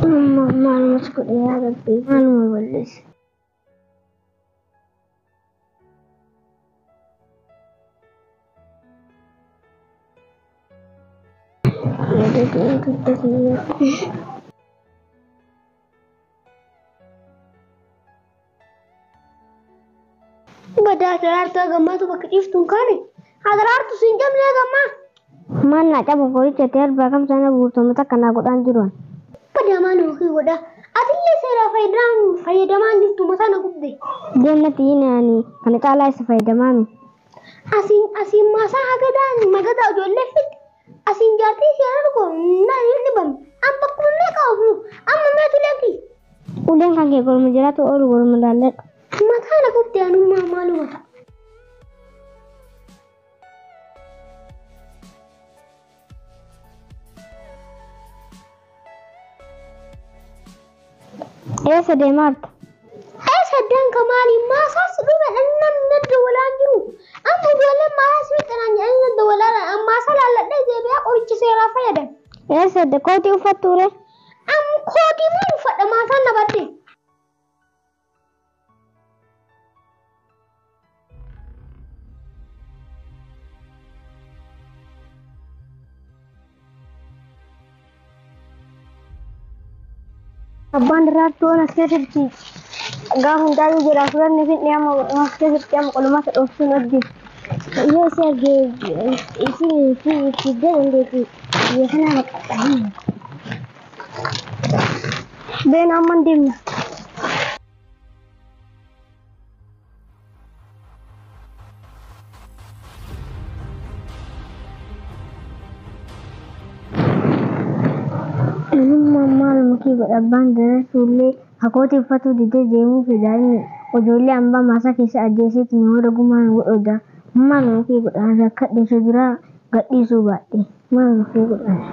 ما المشكلة يا ربي ما المبلش يا ربي أنت التغيير بدأت أرتو أجمع تو بكتيف تونكاني هذا أرتو سنجم ليه أجمع ما نعجب بقولي تيار بكم سنة بورتو متى كنا قدان جروان بدأ ما نوكي ودا أتيلي سيرا فايدة ما جبتو متى نقبضي دينا تينا يعني أنا تعالى سفايدة مامي أسين ما سا هكذا ما قد أجول لفت أسين جاتي سيارة كون نا يلبم أم بكون لك أو أم ما تلاقي ودين كان يقول مجرات أول يقول مدلل ما ثانا قبضي أنا ما مالو متى إيه سدي مارت إيه سدان كمالي ما ساس دوما أنا ند ولا نجرو أما ولا ما سويت أنا ند ولا أما سلا لا ده بيا قريش سيرا فيدا إيه سد كوتي وفتورة أم كوتي ما وفت ما سنا بدي أبان راتو أنا سيرتي قاهم دارو جرافران نفيت نعم وسيرتي أم قلما تأوفين أدي يا سيرجي في الدين اللي يخنا مكتئبين بين أمان دين Mama mungkin berabang dan sulit. Aku tiba-tiba di jemu fidani. Ojolnya amba masa kisah aja sih tiada raguman udah. Mama mungkin berada kat di segera kat di subati. Mama mungkin berada.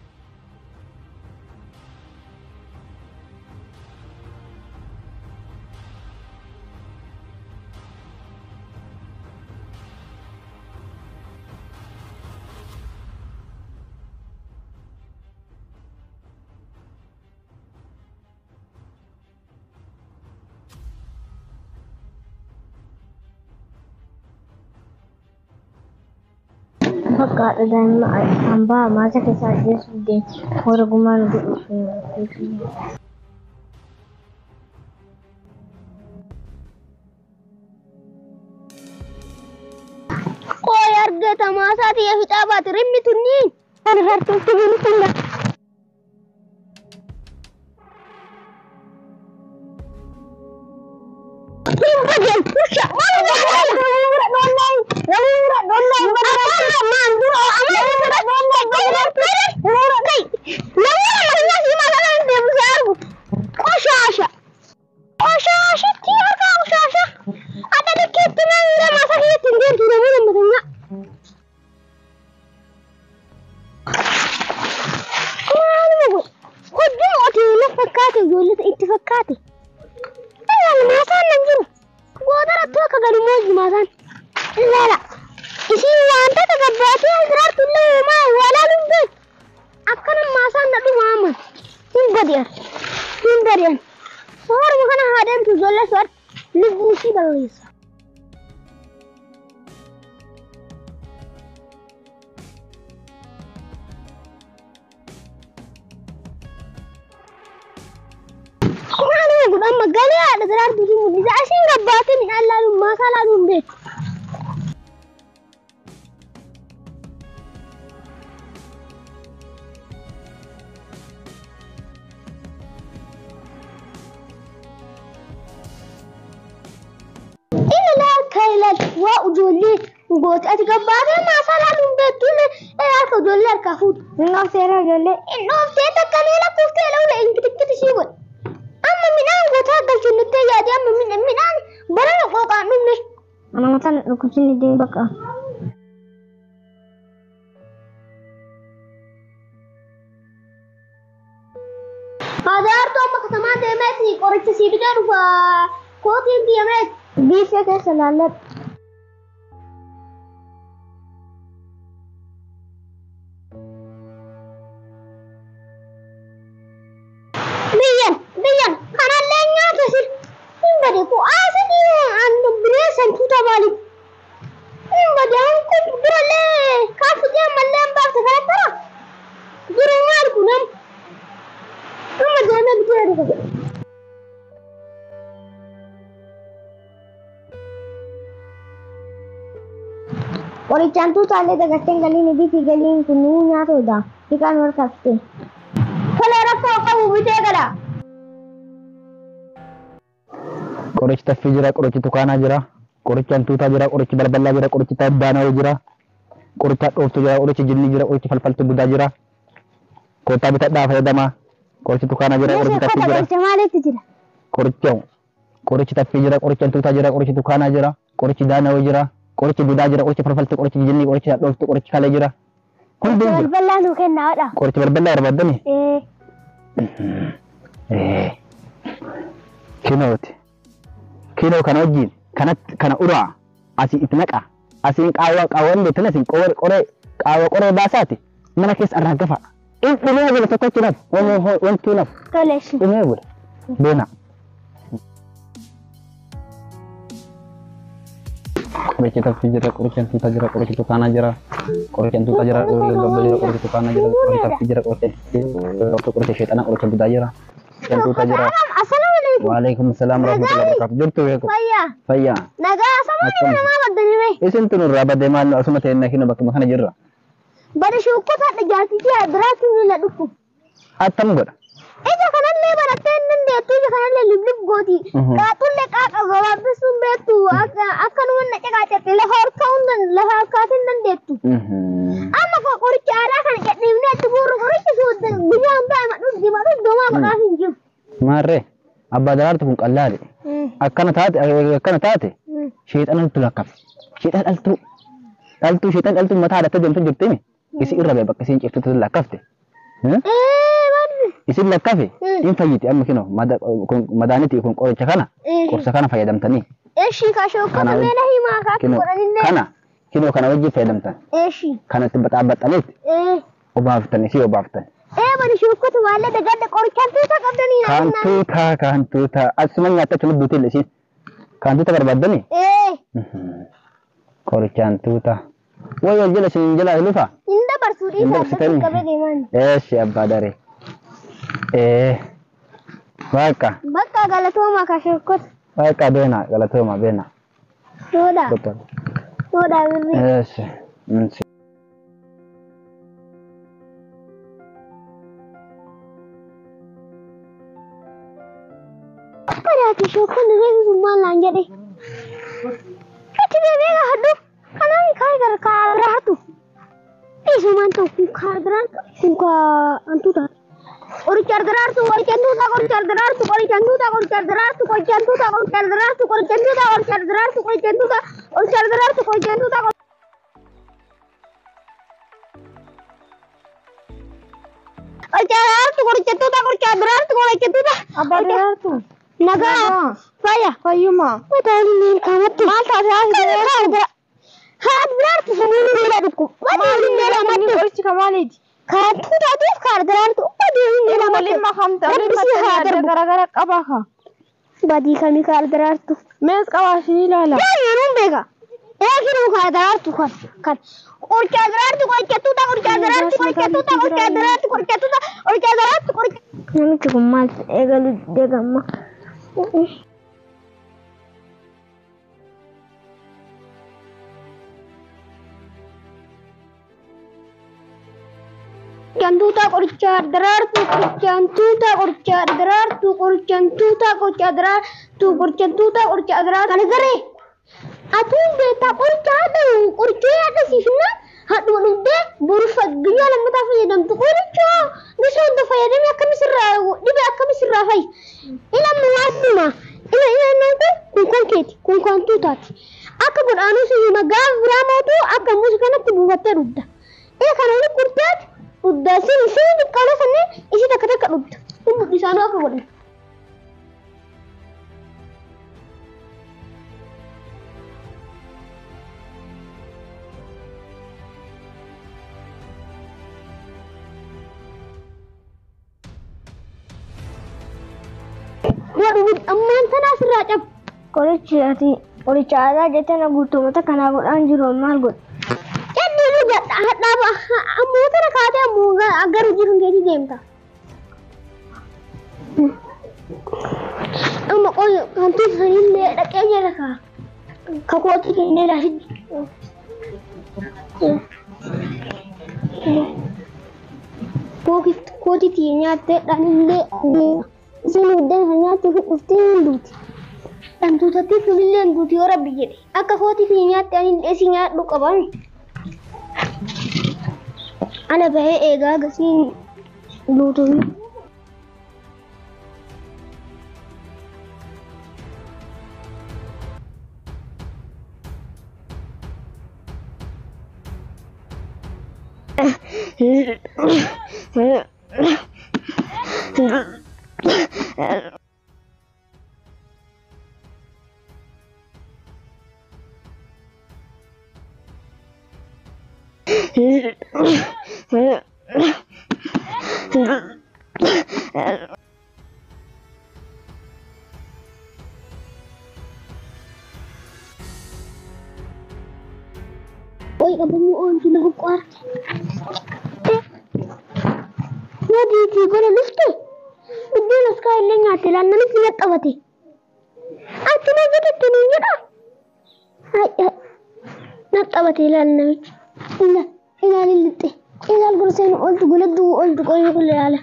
Fakkat dan amba masa kisah aja sudah raguman udah. Koyarga tamasa tiya hitabat rimmi tunni har har tutti tunga Bagian pusha mana donai mandur kai lawa si masalan dia besarku Koshasha tiya ka koshasha ada dikit tunan masa hitin dia tidak boleh matanya فكاتي جولت انت فكاتي انا ما صار ننجر وضربت توك قالوا موز ما صار لا ايشي وانت تقباتي الزرار كله ما ولا لنبت اكنا ما صار ندو ماما تين بدير صور مكان هادم تجول صور لبوشي بلويس أما قال يا أنا درار تجيبون إذا أشين رباتني ألا ما سالهم بيت إلا لا كيلت وأجولي وقلت أتقبضي ما سالهم بيت تقول إيه أتقول لك كفوت إنه سيرا جولي إنه سيرا كنيلا كوكي لولا إنك تكتشيبون أما من أنا قلت هذا شو نتيجة دي أما من أنا برا قوقع مني أنا مثلا كنت ندي بقى هذا أرتو أما كتمان دي ماتني قريت سيبدر وكوكي دي مات بيسا كسلالة Qorichaan tuutaallee dagatteen galiin ibiti galiin kunnuu nyaatudha. Dhiqaan warqabte. Tolee rakkoo qabu bitee gala. Qorichi taffii jira, qorichi tukaanaa jira, qorichi hantuutaa jira, qorichi balbalaa jira, qorichi tabbaanaa jira, qorichi hadhooftuu jira, qorichi jinnii jira, qorichi falfaltuu budaa jira. Kottaa bitadhaa fayyadamaa. Qorichi tukaanaa jira, qorichi taffii jira. Qoricha maaliitti jira? Qorichi taffii jira, qorichi hantuutaa jira, qorichi tukaanaa jira, qorichi daanawaa jira, qorichi budaa jira, qorichi falfaltuu, qorichi jinnii, qorichi hadhooftuu, qorichi kalee jira. Hundi balbalaa nuu kennaadha. qorichi balbalaa barbaaddani. Kinooti. Kinoo kana wajjin kana uraa asii itti naqa asiin qaawwan beektan asiin qoree baasaati mana keessa arraagafa. Dhumee bula tokkochi naaf wanti naaf. Toleessi. Dhumee bula. Beena. Qorichi taffii jira, qorichi hantuutaa jira, qorichi tukaanaa jira, qorichi hantuutaa jira, qorichi tukaanaa jira, qorichi taffii jira, qorichi sheexanaa, qorichi budaa jira, hantuutaa jira. Waalaikumsalam warahmatullahi wabarakatuh. Jirtu beeku. Fayyaa. Nagaa sama namaa baddanii mee. Isin tun irraa badee maal asuma ta'e nakina bakkuma kana jirra. Bada shukkota dhagaatitti adiraatti ni la dhufu. Attam godha. Ija kanallee barattee nan deettu ija kanallee liblib gooti. Qaatulle qaaqa gabaabisuun beektu akka numan na caqaacaqe lafa harkaatiin nan deettu. Amma qoricha aadaa kana jedhimnee itti buurru qoricha suudda guyyaan ba'a madhuuf doomaa godhaaf hin jiru. Maarree abbaa daraartu kun qallaale. Akkana taate sheexanatu lakkaf. Sheexan dhaltuu mataa hadattee deemtu jirtimi. Isi irra bee bakka isiin ciftutu lakkafte. Isin lakkafe in fayyiti amma kino madaaniti kun qoricha kana qorsa kana fayyadamtanii. Eeshi kaashoo kana meela himaa kaatu godhanillee. Kana kino kana wajji fayyadamtan. Eeshi. Kana itti baxaabaxaniit. Obaaftan isii obaaftan. Bani shukkota waalle dagadda qorichaan tuutaa qabdanii. Kantuutaa asuma nyaatta chuma duutii illee isiin. Kantuuta barbaaddanii. Qorichaan tuutaa. Wayyo jala siin jala lufa. Inda barsuu dhiisaa qabee deeman. Eeshi abbaa daree. Bakka galatooma kashukkota. Bakka beena galatooma beena. Soodhaa birrii. Eeshi. Badaati shukkonni reebisummaan laan jedhe. Itti deebi'ee hadhu kanaan kaa kaabiraatu. Dhiisumaan ta'u kaabiraatu kun hantuutaa. Qoricha ardaraartu qoricha hantuutaa qoricha ardaraartu qoricha hantuutaa qoricha ardaraartu qoricha hantuutaa qoricha ardaraartu qoricha hantuutaa qoricha ardaraartu qoricha hantuutaa qoricha ardaraartu qoricha hantuutaa. Qoricha ardaraartu qoricha hantuutaa. Abbaa daraartu. Nagaa. Fayyuma. Mataaliin kamatti. Maal taatee haadha daraartu saniin miila dhukku. Mataaliin miila maddu. Qorichi kamaaliiti. Kaantuu taatuuf kaardaraartu badii miila maddu. Waliin makamta. Waliin haadha garagara qabaa kaa. Badii kamii kaardaraartu. Mees qabaa ishee ilaala. Yeroo beeka. Eeginuu kaardaraartu kan. Qoricha ardaraartu qoricha tuutaa qoricha ardaraartu qoricha tuutaa qoricha ardaraartu qoricha tuutaa qoricha ardaraartu qoricha. Namichi kun maal eegalu deegamma. Jantuuta qoricha ardaraartu jantuuta qoricha ardaraartu jantuuta qoricha ardaraartu jantuuta qoricha ardaraartu kana garee atuun beektaa qoricha haadhu qoricha yaadasiifna haadhu dhugdee boruuf guyyaa lammataa fayyadamtu qoricha gosa hunda fayyadamee akkamisirraa dhibee akkamisirraa fayyi ilma waatuma ila kun kan keeti kun kan tuutaati akka godhaanuu siyyuma gaafa biraa mootuu akka muus kanatti buufattee dhugda ila kana wali qurteeti dhugda sin xiqqaala sanneen isii takka dhugda hundi isaanuu akka godhan. Ammaan tanaa sirraa cabu. Qoricha aadaa jettana guutumata kanaa godhaan jiru maal godhu? Jaddiiru hadhaaba ammoo tana kaatee ammoo gara jiru keetii deemta. Amma qoy hantuuta sanillee dhaqee jira kaa. Kakootii kennee laafiddi. Kooti nyaatee dhanillee isin buddeen kan nyaatee fi dhuftee hin duuti. Dhantuutatti filillee hin duuti yoo rabbi jedhe. Akka kooti nyaattee ani dheessi nyaadhu qabame. Ana bahee eegaa gasiin duutuun. Oi, kamu on sudah kuat. Nadi ti gola lufte. Bidena sky lenya telan nani siya tawati. Atina jadi tuninya dah. Ay, na tawati lan nami. Ina lilite. Ina gursen oltu guladu oltu koyo kulala.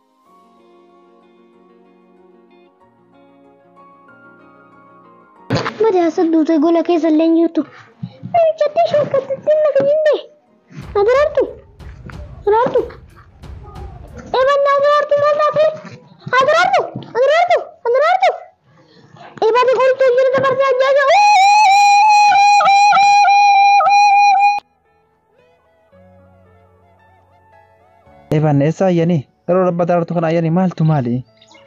Mada saddu te gola kesa lenyu tu. Ay, chatti shokat tinna kajinde. Adarartu. Adarartu. Eban adarartu malate. Adarartu. Eban kol tu jira dabar se aja. Eban esa yani. Kalau rabba adarartu kana yani mal tu mali.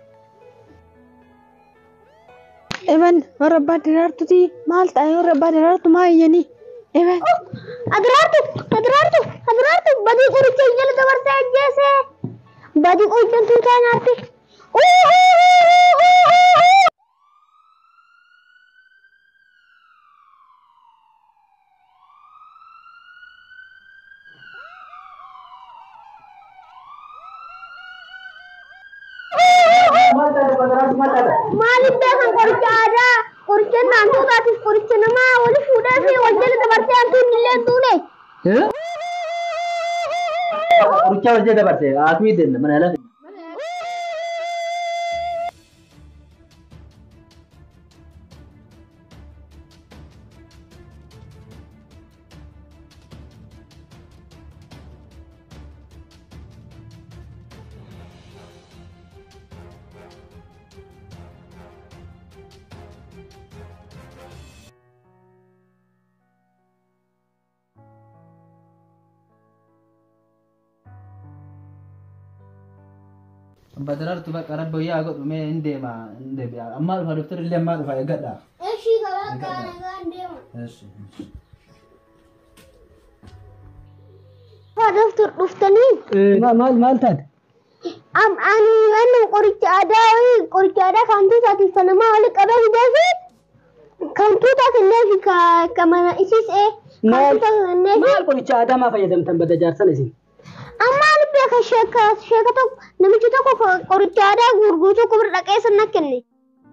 Eban rabba adarartu ti mal tayo rabba adarartu ma yani. Eban Adarartu. Badi kuricha jala dabar se aja se. Badi koi tentu kan arti. Malik bekan kuricha ada. Kuricha nantu tadi kuricha nama wali sudah sih wajah dabar se antu nilai tu ne. Kuricha wajah dabar se. Aku itu mana lah. Badarar tu bak karab boya agot me inde ya amal fa doktor ile amal fa gada Eshi kalau kan ande. yes Pak doktor duftani. mal tad Ani anu kuricha ada kantu tadi sanama wali kabe hidasi. Kantu tadi nefi ka mana isis kantu tadi nefi. mal kuricha ada ma fayyadam tan bada jarsan isin Amma albe ka sheka to namichi to ko kuricha ada gurgutu ko berdake sanna kenne.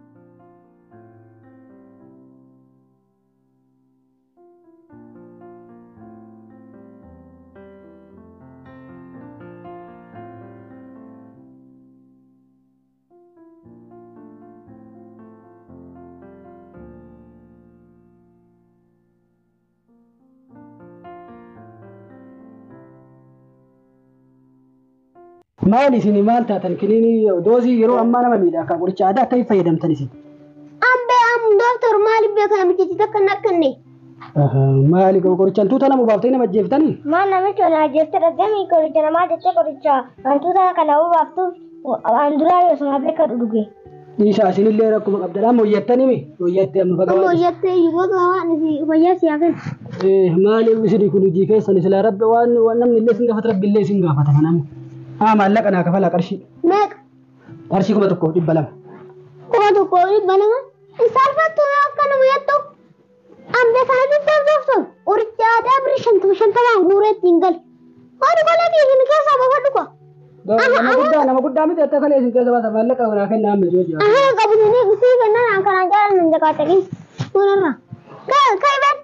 Maali sini maal taatan kiniini doozii yeroo ammaa nama miidhaa qoricha aadaa akka fayyadamtan isin. Am doktor maali beeka namichi takka nakkanne. Maali qorichaan tuuta nama baaftee nama jeeftanii? Maal namichi wal ajjeefte dhagami qoricha namaa jettee qoricha wantoota kana baaftuuf waan duraa yoo sana beeka dhuge. Isa isinillee rakkuma qabdadhaa mooyyattanii mi? Mooyyattee amma fagaa. Mooyyattee yuubota waan fayyaa siyaasan. Maali isin kun hojii keessan isla rabbi waan namni illee sin gaafata rabbi illee sin gaafata kanamu. Maallaqa naa kafalaa qarshii. Meeqa? Qarshii 1,200. 1,200? Isaalfattu akka nama yattu. Ambe kana dubbaaf dooftan. Qoricha aadaa birii 50 guuree ittiin gal. Waani golee isin keessaa baafadhu ko. Nama guddaa miti akka kalee isin keessa baasa maallaqa naa kennaa amma yoo jiru. Qabutanii sii kennan kanaan jaalan hin jaqaatanii. Kunirra. Kai beektu